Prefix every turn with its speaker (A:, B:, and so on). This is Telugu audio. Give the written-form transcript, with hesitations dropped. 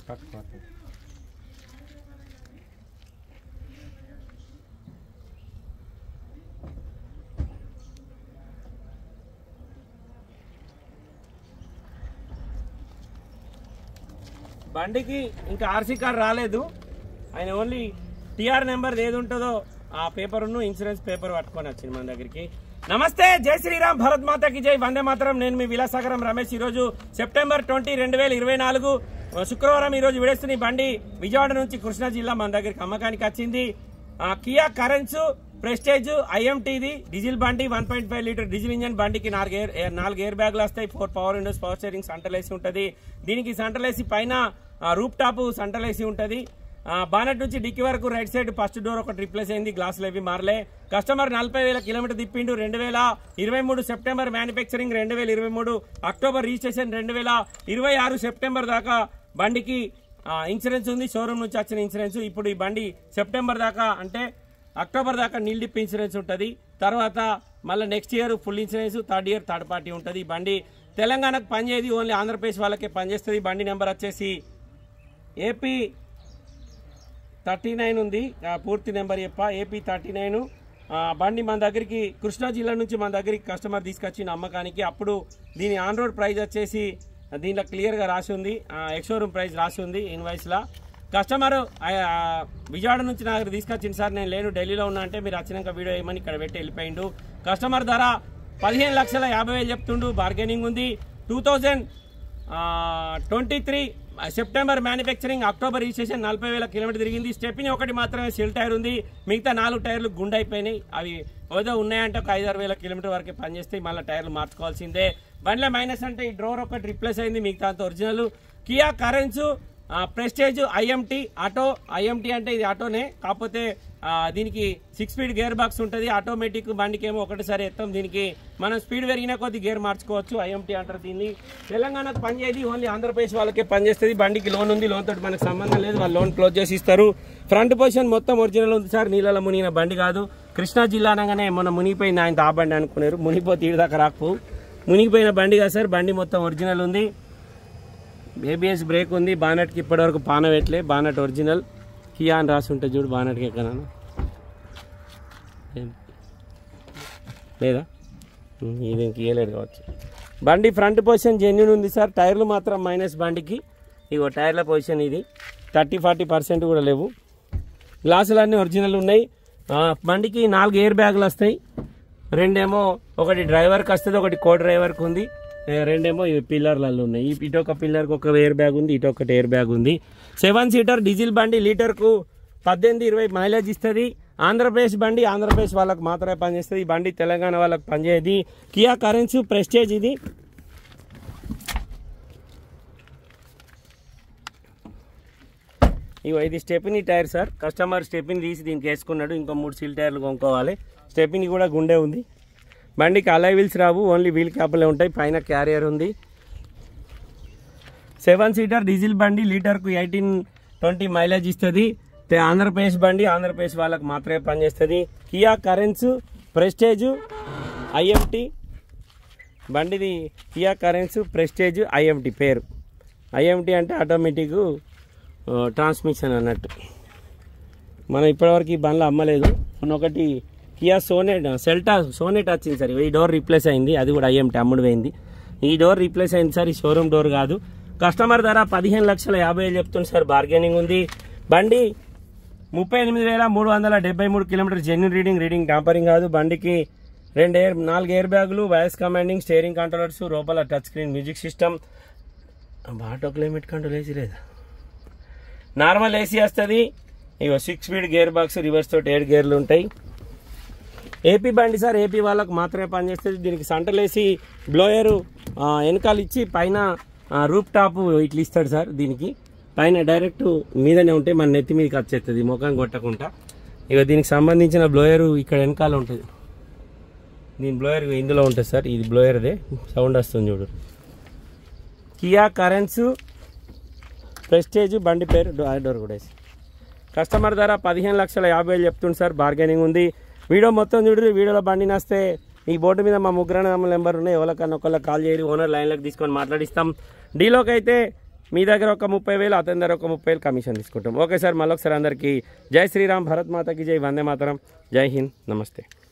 A: బండికి ఇంకా ఆర్సీ కార్డు రాలేదు. ఆయన ఓన్లీ టీఆర్ నెంబర్ ఏది ఉంటుందో ఆ పేపర్ను ఇన్సూరెన్స్ పేపర్ పట్టుకొని వచ్చింది మన దగ్గరికి. నమస్తే, జై శ్రీరామ్, భరత్ మాతకి జై, వందే మాతరం. నేను మీ విలాసాగరం రమేష్. ఈరోజు సెప్టెంబర్ 20, 2024 శుక్రవారం ఈరోజు విడేస్తున్న బండి విజయవాడ నుంచి కృష్ణా జిల్లా మన దగ్గరికి అమ్మకానికి వచ్చింది. కియా కరెన్స్ ప్రెస్టేజ్ ఐఎంటీది డీజిల్ బండి, 1.5 లీటర్ డీజిల్ ఇంజన్. బండికి 4 ఎయిర్ బ్యాగులు వస్తాయి, 4 power windows, power steering, central AC ఉంటుంది. దీనికి సెంట్రల్ ఏసీ పైన రూప్ టాప్ సెంట్రల్ ఏసీ ఉంటుంది. బానెట్ నుంచి డిక్కీ వరకు రైట్ సైడ్ ఫస్ట్ డోర్ ఒకటి రిప్లేస్ అయింది, గ్లాసులు ఏవి మారలే. కస్టమర్ 40,000 కిలోమీటర్ తిప్పిండు. 2023 September manufacturing, 2023 October registration, 2026 September దాకా బండికి ఇన్సూరెన్స్ ఉంది, షోరూమ్ నుంచి వచ్చిన ఇన్సూరెన్స్. ఇప్పుడు ఈ బండి సెప్టెంబర్ దాకా అంటే అక్టోబర్ దాకా నీల్ డిప్ ఇన్సూరెన్స్ ఉంటుంది. తర్వాత మళ్ళీ next year full insurance, third year third party ఉంటుంది. బండి తెలంగాణకు పనిచేది, ఓన్లీ ఆంధ్రప్రదేశ్ వాళ్ళకే పనిచేస్తుంది. బండి నెంబర్ వచ్చేసి AP 39 ఉంది, పూర్తి నెంబర్ AP 39. బండి మన దగ్గరికి కృష్ణా జిల్లా నుంచి మన దగ్గరికి కస్టమర్ తీసుకొచ్చిన అమ్మకానికి. అప్పుడు దీని ఆన్ రోడ్ ప్రైస్ వచ్చేసి దీంట్లో క్లియర్గా రాసి ఉంది, ఎక్స్షోరూమ్ ప్రైస్ రాసి ఉంది ఇన్వాయిస్లా. కస్టమర్ విజయవాడ నుంచి నా దగ్గర తీసుకొచ్చింది, సార్ నేను లేను ఢిల్లీలో ఉన్నా అంటే మీరు వచ్చినాక వీడియో వేయమని ఇక్కడ పెట్టి వెళ్ళిపోయిండు. కస్టమర్ ధర 15,50,000 చెప్తుండు, బార్గెనింగ్ ఉంది. 2023 September manufacturing, October registration, 40,000 kilometre తిరిగింది. స్టెప్ని ఒకటి మాత్రమే సెల్ టైర్ ఉంది, మిగతా 4 టైర్లు గుండె అయిపోయినాయి. అవి ఏదో ఉన్నాయంటే ఒక 5,000-6,000 కిలోమీటర్ వరకే పనిచేస్తాయి, మళ్ళీ టైర్లు మార్చుకోవాల్సిందే. బండిలో మైనస్ అంటే ఈ డ్రోర్ ఒకటి రిప్లేస్ అయింది, మిగతా అంత original. Kia Carens Prestige IMT auto. IMT అంటే ఇది ఆటోనే, కాకపోతే దీనికి 6 స్పీడ్ గేర్ బాక్స్ ఉంటుంది. ఆటోమేటిక్ బండికి ఏమో ఒకటిసారి ఎత్తాం, దీనికి మనం స్పీడ్ పెరిగిన కొద్ది గేర్ మార్చుకోవచ్చు. ఐఎంటీ అంటారు దీన్ని. తెలంగాణకు పనిచేది, ఓన్లీ ఆంధ్రప్రదేశ్ వాళ్ళకే పనిచేస్తుంది. బండికి లోన్ ఉంది, లోన్ తోటి మనకు సంబంధం లేదు, వాళ్ళు లోన్ క్లోజ్ చేసి ఇస్తారు. ఫ్రంట్ పొజిషన్ మొత్తం ఒరిజినల్ ఉంది సార్, నీళ్ళలో మునిగిన బండి కాదు. కృష్ణా జిల్లా అనగానే మొన్న మునిగిపోయింది ఆయన ఆ బండి అనుకున్నారు, మునిగిపోతే ఈడు దాకా రాకపోవు. మునిగిపోయిన బండి కాదు సార్, బండి మొత్తం ఒరిజినల్ ఉంది. ABS బ్రేక్ ఉంది. బానెట్కి ఇప్పటివరకు పాన పెట్టలే, బానెట్ ఒరిజినల్. కియా అని రాసి ఉంటుంది చూడు బానెట్కి, ఎక్కడ లేదా ఇది గీయలేదు కావచ్చు. బండి ఫ్రంట్ పొజిషన్ జెన్యూన్ ఉంది సార్, టైర్లు మాత్రం మైనస్ బండికి. ఇగో టైర్ల పొజిషన్ ఇది 30-40% కూడా లేవు. గ్లాసులు అన్నీ ఒరిజినల్ ఉన్నాయి. బండికి 4 ఎయిర్ బ్యాగులు వస్తాయి, 2 ఏమో ఒకటి డ్రైవర్కి వస్తుంది, ఒకటి కో డ్రైవర్కి ఉంది, 2 ఏమో పిల్లర్లలో ఉన్నాయి. ఇటు ఒక పిల్లర్కి ఒక ఎయిర్ బ్యాగ్ ఉంది, ఇటు ఒకటి ఎయిర్ బ్యాగ్ ఉంది. 7 సీటర్ డీజిల్ బండి, లీటర్కు 18-20 మైలేజ్ ఇస్తుంది. ఆంధ్రప్రదేశ్ బండి, ఆంధ్రప్రదేశ్ వాళ్ళకు మాత్రమే పనిచేస్తుంది. ఈ బండి తెలంగాణ వాళ్ళకి పనిచేయదు. కియా కరెన్స్ ప్రెస్టేజ్ ఇది. ఇది stepney tyre sir, customer stepney తీసి దీనికి వేసుకున్నాడు, ఇంకో 3 సీల్ టైర్లు కొనుక్కోవాలి. స్టెపినీ కూడా గుండె ఉంది. బండికి అలాయ్ వీల్స్ రావు, ఓన్లీ వీల్ క్యాప్లే ఉంటాయి, పైన క్యారియర్ ఉంది. 7 సీటర్ డీజిల్ బండి, లీటర్కు 18-20 మైలేజ్ ఇస్తుంది. ఆంధ్రప్రదేశ్ బండి, ఆంధ్రప్రదేశ్ వాళ్ళకి మాత్రమే పనిచేస్తుంది. కియా కరెన్స్ ప్రెస్టేజ్ ఐఎంటీ బండిది. కియా కరెన్స్ ప్రెస్టేజ్ ఐఎంటీ పేరు. ఐఎంటీ అంటే ఆటోమేటిక్ ట్రాన్స్మిషన్ అన్నట్టు. మనం ఇప్పటివరకు ఈ బండ్లు అమ్మలేదు. ఒకటి కియా సెల్టా సోనెట్ వచ్చింది సార్, ఈ డోర్ రీప్లేస్ అయింది, అది కూడా ఐఎంటీ అమ్ముడు పోయింది. ఈ డోర్ రీప్లేస్ అయింది సార్, ఈ షోరూమ్ డోర్ కాదు. కస్టమర్ ధర 15,50,000 చెప్తుంది సార్, బార్గెనింగ్ ఉంది. బండి 38,373 కిలోమీటర్ జెన్యూన్ రీడింగ్ టాంపరింగ్ కాదు. బండికి 4 ఎయిర్ బ్యాగులు, వాయిస్ కమాండింగ్, స్టీరింగ్ కంట్రోలర్స్, లోపల touch screen music system. Auto climate control AC లేదా, నార్మల్ ఏసీ వస్తుంది. ఇగో 6 స్పీడ్ గేర్ బాక్స్, రివర్స్ తోటి 7 గేర్లు ఉంటాయి. AP బండి సార్, AP వాళ్ళకు మాత్రమే పనిచేస్తుంది. దీనికి సెంట్రల్ ఏసీ బ్లోయరు వెనకాల ఇచ్చి పైన రూప్ టాప్ ఇట్లా ఇస్తాడు సార్. దీనికి పైన డైరెక్ట్ మీదనే ఉంటే మన నెత్తి మీదకి వచ్చేస్తుంది, ముఖం కొట్టకుండా. ఇక దీనికి సంబంధించిన బ్లోయరు ఇక్కడ వెనకాల ఉంటుంది. దీని బ్లోయర్ ఇందులో ఉంటుంది సార్, ఇది బ్లోయర్దే, సౌండ్ వస్తుంది చూడు. కియా కరెన్స్ ప్రెస్టేజ్ బండి పేరు, డోర్ కూడా వేసి. కస్టమర్ ధర 15,50,000 చెప్తుంది సార్, బార్గెనింగ్ ఉంది. వీడియో మొత్తం చూడు. వీడియోలో బండి నస్తే ఈ బోర్డు మీద మా 3 నెంబర్ ఉన్నాయి, ఎవరికన్నా ఒకళ్ళకి కాల్ చేయరు, ఓనర్ లైన్లోకి తీసుకొని మాట్లాడిస్తాం. డీలోకి అయితే మీ దగ్గర ఒక 30,000 అతని దగ్గర ఒక 30,000 కమిషన్ తీసుకుంటాం. ఓకే సార్, మళ్ళొకసారి అందరికీ జై శ్రీరామ్, భరత్ మాతకి జై, వందే మాతరం, జై హింద్, నమస్తే.